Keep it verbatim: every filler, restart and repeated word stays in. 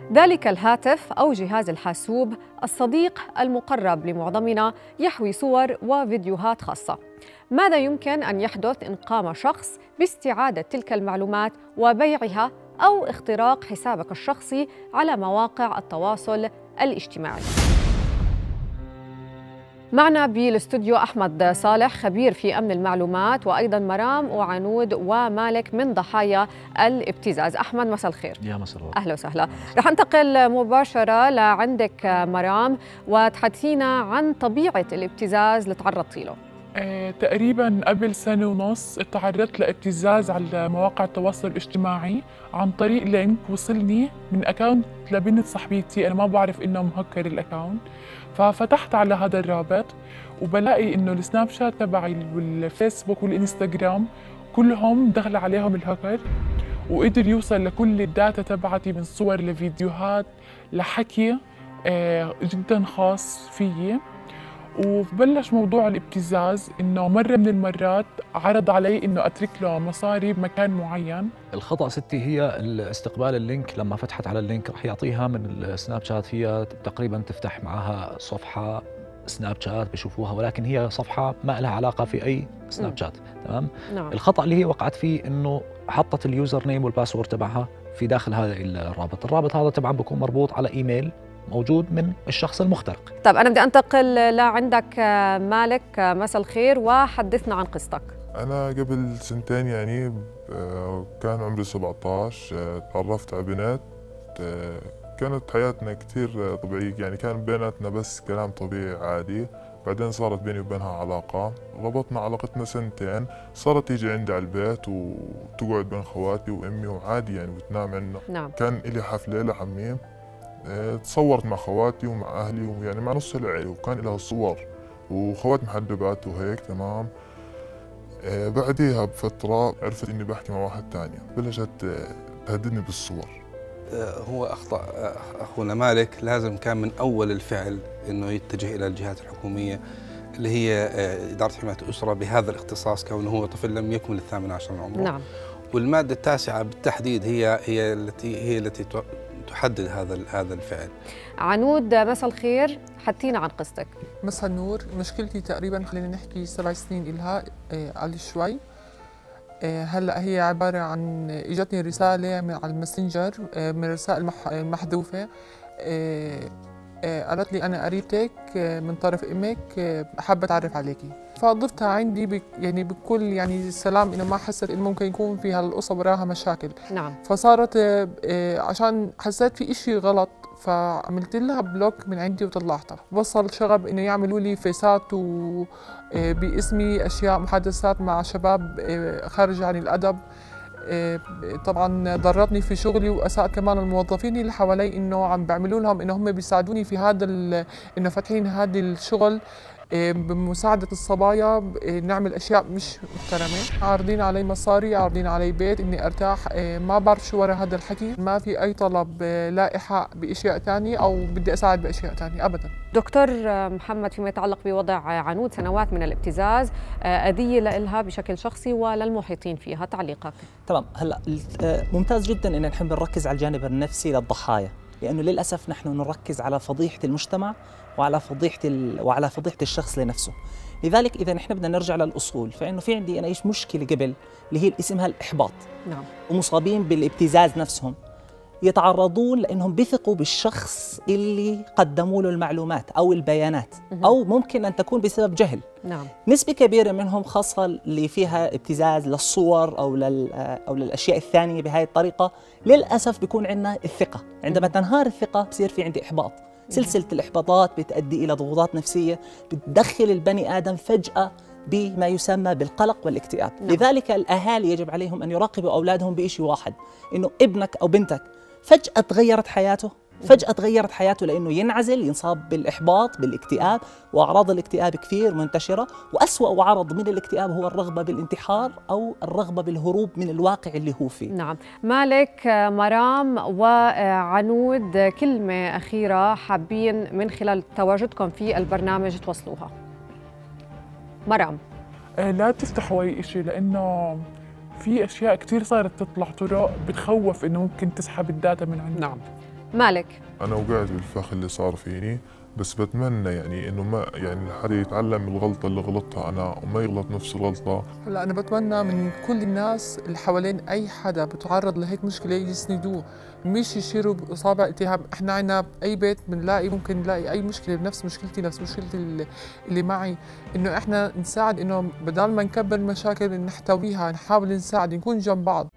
ذلك الهاتف أو جهاز الحاسوب الصديق المقرب لمعظمنا يحوي صور وفيديوهات خاصة. ماذا يمكن أن يحدث إن قام شخص باستعادة تلك المعلومات وبيعها أو اختراق حسابك الشخصي على مواقع التواصل الاجتماعي؟ معنا بالاستوديو أحمد صالح خبير في أمن المعلومات، وأيضا مرام وعنود ومالك من ضحايا الابتزاز. أحمد مساء الخير. يا مساء الخير. أهلا وسهلا. رح انتقل مباشرة لعندك مرام وتحدثينا عن طبيعة الابتزاز اللي تعرضتي له. آه، تقريباً قبل سنة ونص تعرضت لابتزاز على مواقع التواصل الاجتماعي عن طريق لينك وصلني من أكاونت لبنت صاحبتي. أنا ما بعرف إنه مهكر الأكاونت، ففتحت على هذا الرابط وبلاقي إنه السناب شات تبعي والفيسبوك والإنستغرام كلهم دخل عليهم الهكر، وقدر يوصل لكل الداتا تبعتي من صور لفيديوهات لحكي آه، جداً خاص فيي. وبلش موضوع الابتزاز إنه مرة من المرات عرض علي إنه أترك له مصاري بمكان معين. الخطأ ستي هي استقبال اللينك. لما فتحت على اللينك رح يعطيها من السناب شات، هي تقريبا تفتح معها صفحة سناب شات بيشوفوها، ولكن هي صفحة ما لها علاقة في أي سناب شات. تمام؟ نعم. الخطأ اللي هي وقعت فيه إنه حطت اليوزر نيم والباسورد تبعها في داخل هذا الرابط. الرابط هذا طبعا بيكون مربوط على إيميل موجود من الشخص المخترق. طيب أنا بدي أنتقل لعندك مالك، مساء الخير، وحدثنا عن قصتك. أنا قبل سنتين يعني كان عمري سبعة عشر، تعرفت على بنت، كانت حياتنا كثير طبيعية، يعني كان بيناتنا بس كلام طبيعي عادي. بعدين صارت بيني وبينها علاقة، ربطنا علاقتنا سنتين، صارت تيجي عندي على البيت وتقعد بين خواتي وأمي وعادي يعني وتنام عنا. نعم. كان إلي حفلة لحميم، تصورت مع خواتي ومع أهلي ويعني مع نص العيلة، وكان لها صور وخوات محجبات وهيك. تمام. آه بعديها بفترة عرفت إني بحكي مع واحد تاني، بلشت تهددني بالصور. آه هو أخطأ آه أخونا مالك، لازم كان من أول الفعل إنه يتجه إلى الجهات الحكومية اللي هي آه إدارة حماية الأسرة بهذا الاختصاص، كونه هو طفل لم يكمل الثامن عشر من عمره. نعم. والمادة التاسعة بالتحديد هي هي التي هي التي تحدد هذا هذا الفعل. عنود مساء الخير، حدثينا عن قصتك. مساء النور. مشكلتي تقريبا خلينا نحكي سبع سنين إلها على شوي. هلا هي عباره عن اجتني رساله من على الماسنجر من الرسائل المحذوفه، قالت لي انا قريبتك من طرف امك، حابه اتعرف عليكي. فضفتها عندي بك يعني بكل يعني سلام، انه ما حست انه ممكن يكون في هالقصه وراها مشاكل. نعم. فصارت عشان حسيت في اشي غلط، فعملت لها بلوك من عندي وطلعتها. وصل شغب انه يعملوا لي فيسات و باسمي اشياء محادثات مع شباب خارج عن الادب. طبعا ضرتني في شغلي واساء كمان الموظفين اللي حوالي، انه عم بيعملوا لهم انه هم بيساعدوني في هذا انه فاتحين هذا الشغل بمساعدة الصبايا، نعمل أشياء مش محترمة. عارضين علي مصاري، عارضين علي بيت إني أرتاح، ما بعرف شو ورا هذا الحكي. ما في أي طلب لا إيحاء بأشياء ثانية أو بدي أساعد بأشياء ثانية أبداً. دكتور محمد، فيما يتعلق بوضع عنود سنوات من الابتزاز، أذية لها بشكل شخصي وللمحيطين فيها، تعليقك؟ تمام. هلا ممتاز جدا إن نحن بنركز على الجانب النفسي للضحايا، لأنه للأسف نحن نركز على فضيحة المجتمع وعلى فضيحة ال... وعلى فضيحة الشخص لنفسه. لذلك إذا نحن بدنا نرجع للأصول، فإنه في عندي أنا إيش مشكلة قبل اللي هي اسمها الإحباط. نعم. ومصابين بالابتزاز نفسهم يتعرضون لأنهم بيثقوا بالشخص اللي قدموا له المعلومات أو البيانات، أو ممكن أن تكون بسبب جهل. نعم. نسبة كبيرة منهم خاصة اللي فيها ابتزاز للصور أو لل أو للأشياء الثانية بهذه الطريقة، للأسف بيكون عندنا الثقة. عندما تنهار الثقة بصير في عندي إحباط. سلسلة الإحباطات بتؤدي إلى ضغوطات نفسية بتدخل البني آدم فجأة بما يسمى بالقلق والاكتئاب. نعم. لذلك الأهالي يجب عليهم أن يراقبوا أولادهم بشيء واحد، إنه ابنك أو بنتك فجأة تغيرت حياته، فجأة تغيرت حياته لأنه ينعزل، ينصاب بالإحباط بالإكتئاب، وأعراض الاكتئاب كثير منتشرة، وأسوأ عرض من الاكتئاب هو الرغبة بالانتحار أو الرغبة بالهروب من الواقع اللي هو فيه. نعم. مالك، مرام وعنود، كلمة أخيرة حابين من خلال تواجدكم في البرنامج توصلوها. مرام. لا تفتحوا أي شيء، لأنه في أشياء كثير صارت تطلع، طرق بتخوف إنه ممكن تسحب الداتا من عندنا. نعم. مالك؟ أنا وقعت بالفخ اللي صار فيني، بس بتمنى يعني إنه ما يعني حدا يتعلم الغلطة اللي غلطتها أنا وما يغلط نفس الغلطة. هلا أنا بتمنى من كل الناس اللي حوالين أي حدا بتعرض لهيك مشكلة يسندوه، مش يشيروا بإصابع اتهام. إحنا عنا بأي بيت بنلاقي ممكن نلاقي أي مشكلة بنفس مشكلتي نفس مشكلتي اللي معي، إنه إحنا نساعد، إنه بدل ما نكبر المشاكل نحتويها، نحاول نساعد، نكون جنب بعض.